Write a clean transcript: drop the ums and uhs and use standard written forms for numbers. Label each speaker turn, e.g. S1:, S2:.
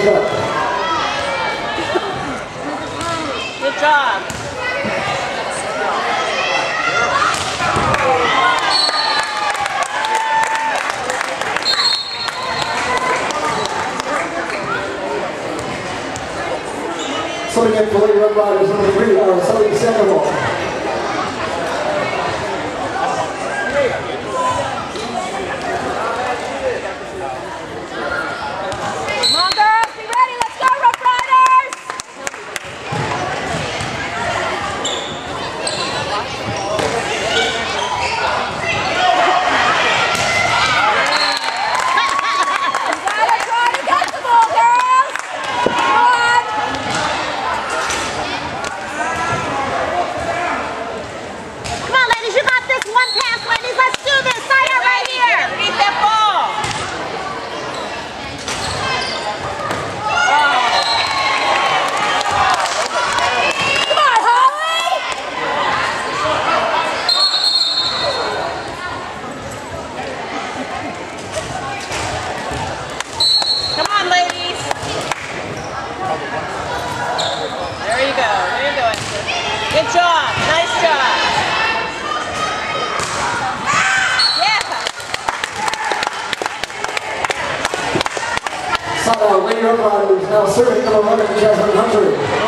S1: up.
S2: Good job.
S1: Somebody get the Lady Red Riders number 3, somebody second ball.
S2: Good job. Nice job. Yeah.
S1: Lady Red Riders now serving number 11, Jasmine Hunter.